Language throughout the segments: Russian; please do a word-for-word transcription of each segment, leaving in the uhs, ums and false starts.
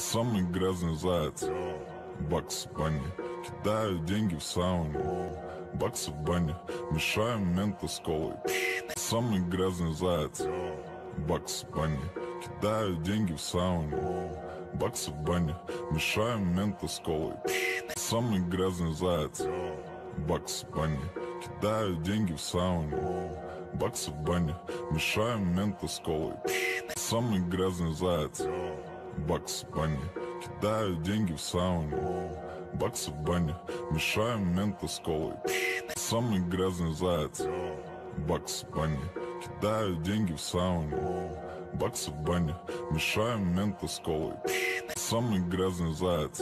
Самый грязный заяц. Бакс в бане. Кидаю деньги в сауну. Бакс в бане. Мешаем мента с колой. Самый грязный заяц. Бакс в бане. Кидаю деньги в сауну. Бакс в бане. Мешаем мента с колой. Самый грязный заяц. Бакс в бане. Кидаю деньги в сауну. Бакс в бане. Мешаем мента с колой. Самый грязный заяц. Бакс в бане. Кидаю деньги в сауну. Бакс в бане. Мешаем мента с колой. Самый грязный заяц. Бакс в бане. Кидаю деньги в сауну. Бакс в бане. Мешаем мента с колой. Самый грязный заяц.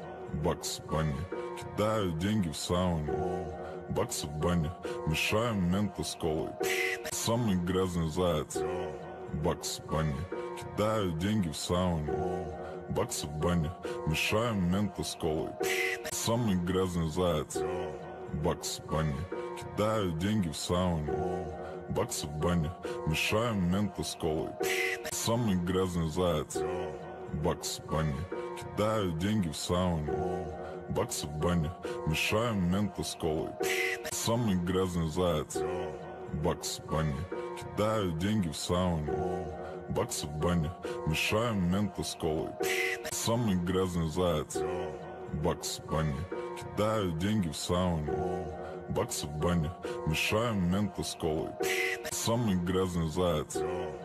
Бакс в бане. Кидаю деньги в сауну. Бакс в бане. Мешаем мента с колой. Самый грязный заяц. Бакс в бане. Кидаю деньги в сауну. Бакс в бане. Мешаем мента с колой. Самый грязный заяц. Бакс в бане. Кидаю деньги в сауну. Бакс в бане. Мешаем мента с колой. Самый грязный заяц. Бакс в бане. Кидаю деньги в сауну. Бакс в бане. Мешаем мента с колой. Самый грязный заяц. Бакс в бане. Кидаю деньги в сауну. Бакс в бане. Мешаем мента с колой. Самый грязный заяц. Бакс в бане. Кидаю деньги в сауну. Бакс в бане. Мешаем мента с колой. Самый грязный заяц.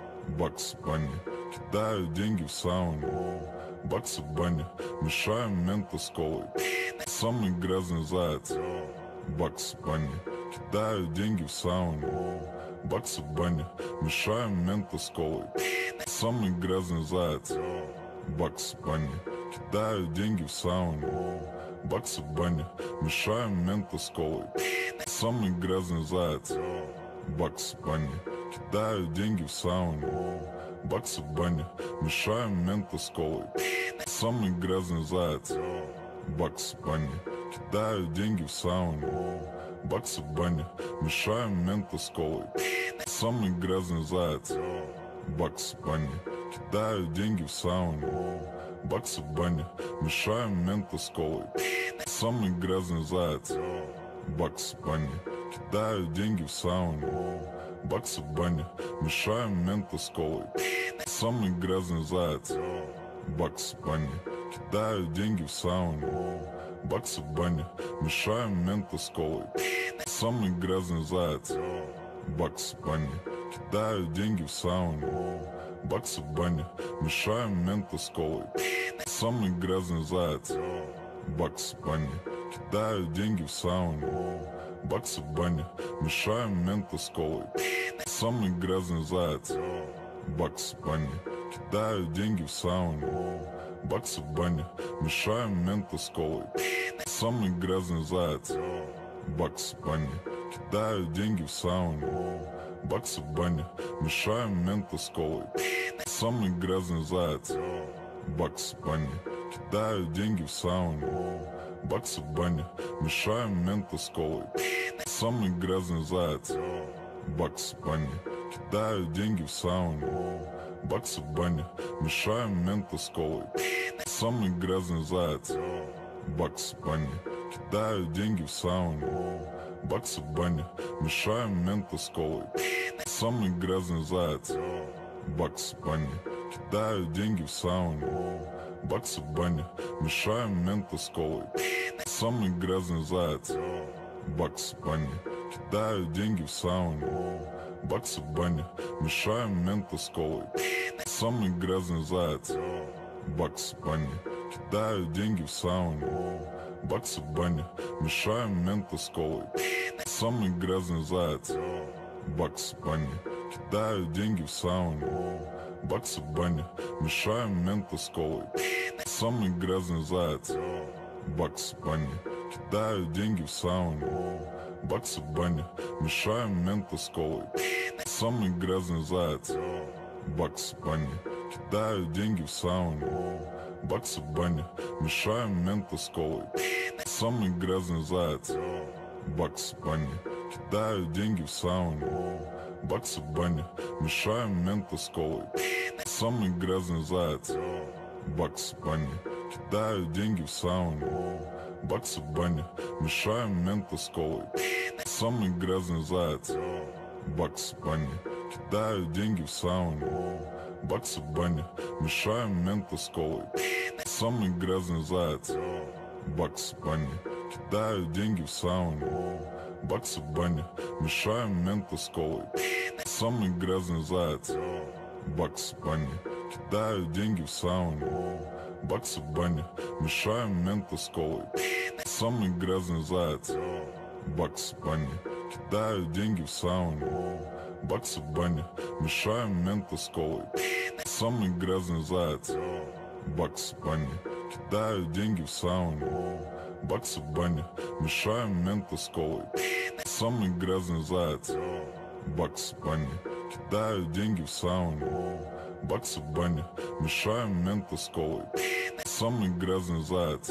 Бакс в бане. Кидаю деньги в сауну. Бакс в бане. Мешаем мента с колой. Самый грязный заяц. Бакс в бане. Кидаю деньги в сауну. Бакс в бане. Мешаем мента с колой. Самый грязный заяц. Бакс в бане. Кидаю деньги в сауну. Бакс в бане. Мешаем мента с колой. Самый грязный заяц. Бакс в бане. Кидаю деньги в сауну. Бакс в бане. Мешаем мента с колой. Самый грязный заяц. Бакс в бане. Кидаю деньги в сауну. Бакс в бане. Мешаем мента с колой. Самый грязный заяц. Бакс в бане. Кидаю деньги в сауну. Бакс в бане. Мешаем мента с колой. Самый грязный заяц. Бакс в бане. Кидаю деньги в сауну. Бакс в бане. Мешаем мента с колой. Самый грязный заяц. Бакс в бане. Кидаю деньги в сауну. Бакс в бане. Мешаем мента с колой. Самый грязный заяц. Бакс в бане. Кидаю деньги в сауну. Бакс в бане. Мешаем мента с колой. Самый грязный заяц. Бакс в бане. Кидаю деньги в сауну. Бакс в бане. Мешаем мента с колой. Самый грязный заяц. Бакс в бане. Кидаю деньги в сауну. Бакс в бане. Мешаем мента с колой. Самый грязный заяц. Бакс в бане. Кидаю деньги в сауну. Бакс в бане. Мешаем мента с колой. Самый грязный заяц. Бакс в бане. Кидаю деньги в сауну. Бакс в бане. Мешаем мента с колой. Самый грязный заяц. Бакс в бане. Кидаю деньги в сауну. Бакс в бане. Мешаем мента с колой. Самый грязный заяц. Бакс в бане. Кидаю деньги в сауну. Бакс в бане. Мешаем мента с колой. Самый грязный заяц. Бакс в бане. Кидаю деньги в сауну. Бакс в бане. Мешаем мента с колой. Самый грязный заяц. Бакс в бане. Кидаю деньги в сауну. Бакс в бане. Мешаем мента с колой. Самый грязный заяц. Бакс в бане. Кидаю деньги в сауну. Бакс в бане. Мешаем мента с колой. Самый грязный заяц. Бакс в бане. Кидаю деньги в сауну. Бакс в бане. Мешаем мента с колой. Самый грязный заяц. Бакс в бане. Кидаю деньги в сауну. Бакс в бане. Мешаем мента с колой. Самый грязный заяц. Бакс в бане. Кидаю деньги в сауну. Бакс в бане. Мешаем мента с колой. Самый грязный заяц. Бакс в бане. Кидаю деньги в сауну. Бакс в бане. Мешаем мента с колой. Самый грязный заяц. Бакс Банни, кидаю деньги в сауну. Бакс Банни, мешаем мента с колой. Самый грязный заяц. Бакс Банни, кидаю деньги в сауну. Бакс Банни, мешаем мента с колой. Самый грязный заяц. Бакс Банни, кидаю деньги в сауну. Бакс Банни, мешаем мента с колой. Самый грязный заяц. Бакс Банни, кидаю деньги в сауну. Бакс Банни, мешаем мента с колой. Самый грязный заяц. Бакс Банни, кидаю деньги в сауну. Бакс Банни, мешаем мента с колой. Самый грязный заяц. Бакс Банни, кидаю деньги в сауну. Бакс Банни, мешаем мента с колой. Самый грязный заяц. Бакс Банни, кидаю деньги в сауну. Бакс Банни, мешаем мента с колой. Самый грязный заяц.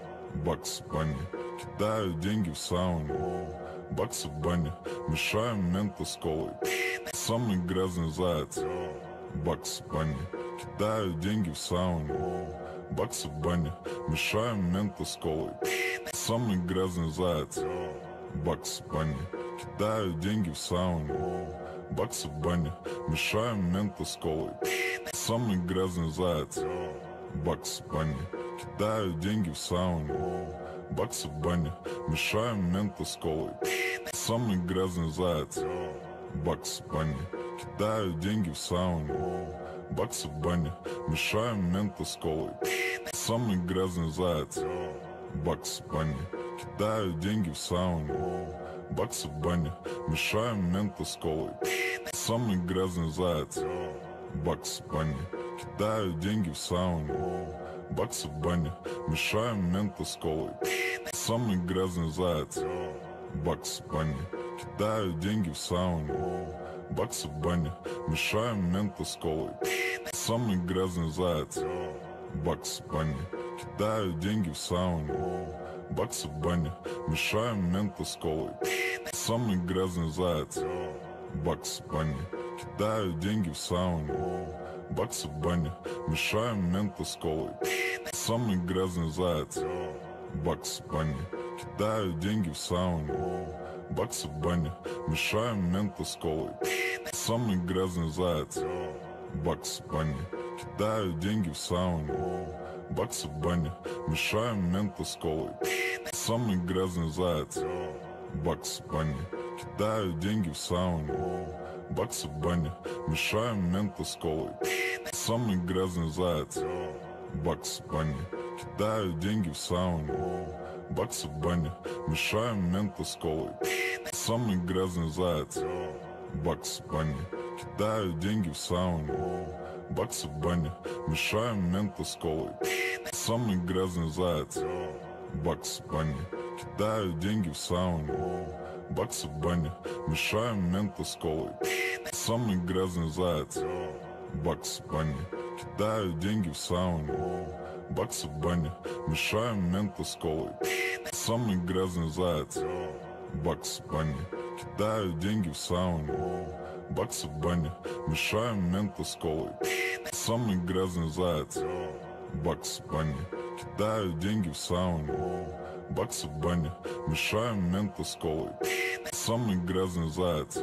Бакс Банни, кидаю деньги в сауну. Бакс Банни, мешаем мента с колой. Самый грязный заяц. Бакс Банни, кидаю деньги в сауну. Бакс Банни, мешаем мента с колой. Самый грязный заяц. Бакс Банни, кидаю деньги в сауну. Бакс Банни, мешаем мента с колой. Самый грязный заяц. Бакс Банни, кидаю деньги в сауну. Бакс Банни, мешаем мента с колой. Самый грязный заяц. Бакс Банни, кидаю деньги в сауну. Бакс Банни, мешаем мента с колой. Самый грязный заяц. Бакс Банни, кидаю деньги в сауну. Бакс Банни, мешаем мента с колой. Самый грязный заяц. Бакс Банни, кидаю деньги в сауну. Бакс Банни, мешаем мента с колой. Самый грязный заяц. Бакс Банни, кидаю деньги в сауну. Бакс Банни, мешаем мента с колой. Самый грязный заяц. Бакс Банни, кидаю деньги в сауну. Бакс Банни, мешаем мента с колой. Самый грязный заяц. Бакс Банни, кидаю деньги в сауну. Бакс Банни, мешаем мента с колой. Самый грязный заяц. Бакс Банни, кидаю деньги в сауну. Бакс Банни, мешаем мента с колой. Самый грязный заяц. Бакс Банни, кидаю деньги в сауну. Бакс Банни, мешаем мента с колой. Самый грязный заяц. Бакс Банни, кидаю деньги в сауну. Бакс Банни, мешаем мента с колой. Самый грязный заяц. Бакс Банни, кидаю деньги в сауну. Бакс Банни, мешаем мента с колой. Самый грязный заяц. Бакс Банни, кидаю деньги в сауну. Бакс Банни, мешаем мента с колой. Самый грязный заяц. Бакс Банни, кидаю деньги в сауну. Бакс Банни, мешаем мента с колой. Самый грязный заяц. Бакс Банни, кидаю деньги в сауну. Бакс Банни, мешаем мента с колой. Самый грязный заяц. Бакс Банни, кидаю деньги в сауну. Бакс Банни, мешаем мента с колой. Самый грязный заяц. Бакс Банни, кидаю деньги в сауну. Бакс Банни, мешаем мента с колой. Самый грязный заяц.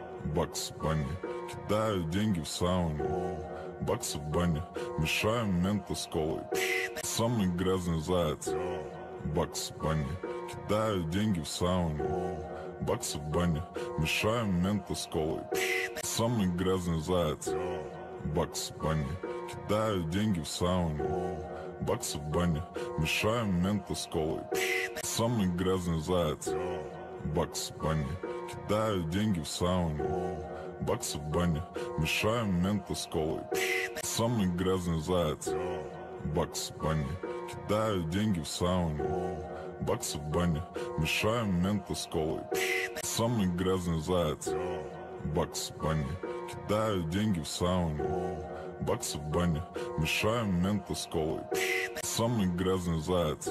Бакс Банни, кидаю деньги в сауну. Бакс Банни, мешаем мента с колой. Самый грязный заяц. Бакс Банни, кидаю деньги в сауну. Бакс Банни, мешаем мента с колой. Самый грязный заяц. Бакс Банни, кидаю деньги в сауну. Бакс Банни, мешаем мента с колой. Самый грязный заяц. Бакс Банни, кидаю деньги в сауну. Бакс Банни, мешаем мента с колой. Самый грязный заяц. Бакс Банни, кидаю деньги в сауну. Бакс Банни, мешаем мента с колой. Самый грязный заяц. Бакс Банни, кидаю деньги в сауну. Бакс Банни, мешаем мента с колой. Самый грязный заяц.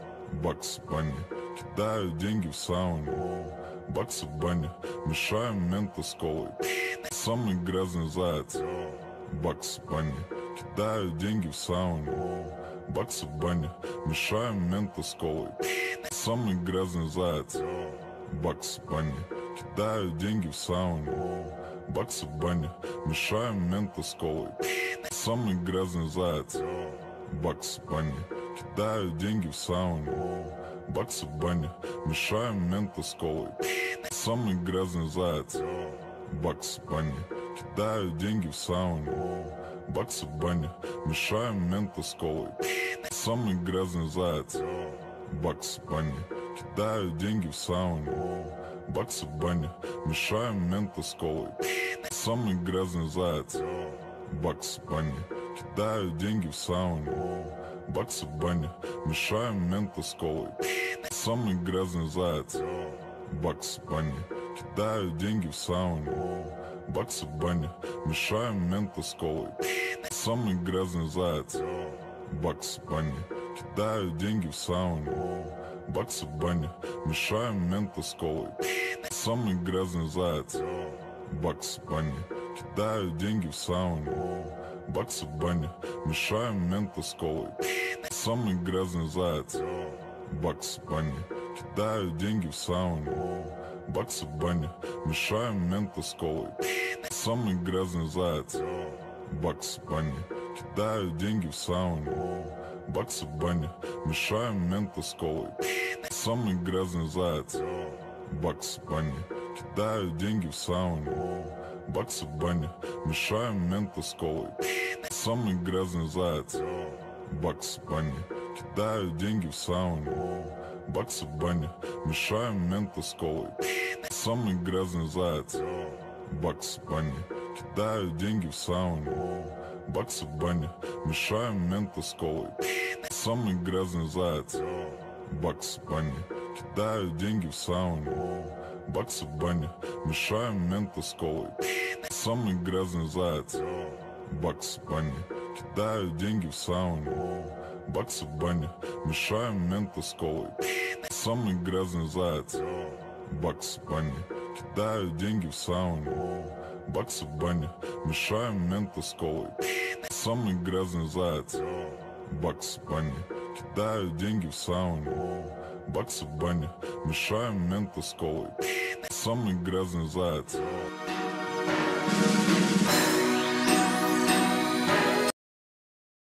Бакс Банни, кидаю деньги в сауну. Бакс Банни, мешаем мента с колой. Самый грязный заяц. Бакс Банни, кидаю деньги в сауну. Баксы в бане, мешаем мента с колой. Самый грязный заяц. Баксы в бане, кидаю деньги в сауну. Баксы в бане, мешаем мента с колой. Самый грязный заяц. Баксы в бане, кидаю деньги в сауну. Баксы в бане, мешаем мента с колой. Самый грязный заяц. Баксы в бане, кидаю деньги в сауну. Баксы в бане, мешаем мента с колой. Самый грязный заяц. Баксы в бане, кидаю деньги в сауну. Баксы в бане, мешаем мента с колой. Самый грязный заяц. Баксы в бане, кидаю деньги в сауну. Баксы в бане, мешаем мента с колой. Самый грязный заяц. Баксы в бане, кидаю деньги в сауну. Баксы в бане, мешаем мента с колой. Самый грязный заяц. Баксы в бане, кидаю деньги в сауну. Баксы в бане, мешаем мента с колой. Самый грязный заяц. Баксы в бане, кидаю деньги в сауну. Баксы в бане, мешаем мента с колой. Самый грязный заяц. Баксы в бане, кидаю деньги в сауну. Баксы в бане, мешаем мента с колой. Самый грязный заяц. Баксы в бане, кидаю деньги в сауну. Баксы в бане, мешаем мента с колой. Самый грязный заяц. Баксы в бане, кидаю деньги в сауну. Баксы в бане, мешаем мента с колой. Самый грязный заяц. Баксы в бане, кидаю деньги в сауну. Баксы в бане, мешаем мента с колой. Самый грязный заяц. Баксы в бане, кидаю деньги в сауну. Баксы в бане, мешаем мента с колой. Самый грязный заяц. Баксы в бане, кидаю деньги в сауну. Баксы в бане, мешаем мента с колой. Самый грязный заяц. Баксы в бане, кидаю деньги в сауну. Баксы в бане, мешаем мента с колой. Самый грязный заяц. Баксы в бане, кидаю деньги в сауну. Баксы в бане, мешаем мента с колой. Самый грязный заяц. Баксы в бане, кидаю деньги в сауну. Баксы в бане, мешаем мента с колой. Самый грязный заяц.